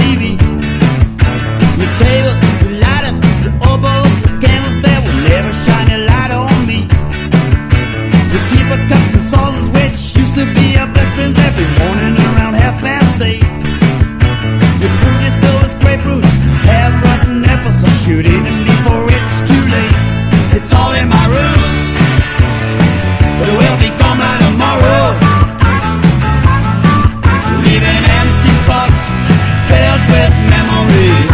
TV. Your table, your lighter, your oboe, your candles that will never shine a light on me. Your teapot cups and saucers, which used to be our best friends every morning around 8:30. Your fruit is filled with grapefruit, have rotten apples, so shoot it in before it's too late. It's all in my room, but it will be gone by tomorrow, leaving empty spots filled with memories.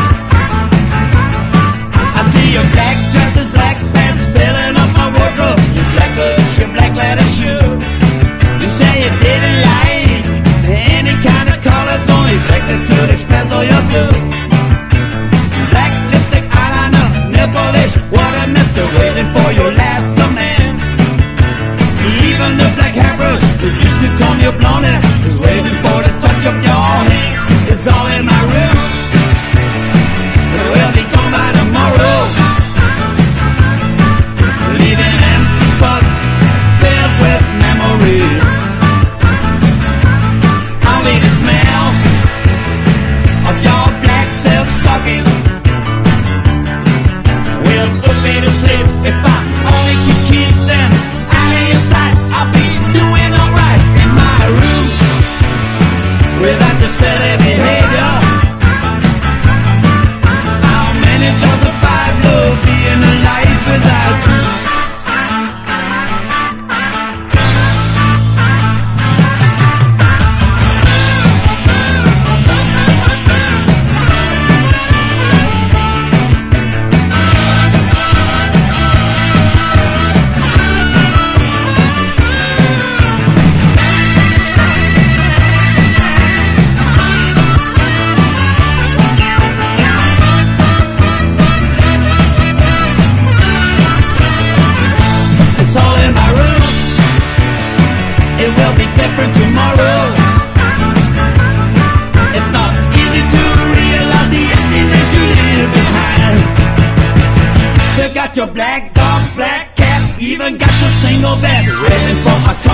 I see your black dresses, black pants filling up my wardrobe, your black boots, your black leather shoe. You say you didn't like any kind of colors, only black that could express all your blue. Black lipstick, eyeliner, nail polish, what a mister, waiting for your last command. Even the black hairbrush that used to comb your blonde hair is waiting for the touch of your hand. It's all in my room, but it will be gone by tomorrow, leaving empty spots filled with memories. Only the smell of your black silk stockings will put me to sleep. If I only could keep them out of your sight, I'll be doing alright in my room without your silly behavior. How many jobs of 5 will be in a life without you? It's all in my room, it will be different tomorrow. It's not easy to realize the emptiness you leave behind. Still got your black dog, black cat, even got your single bed waiting for a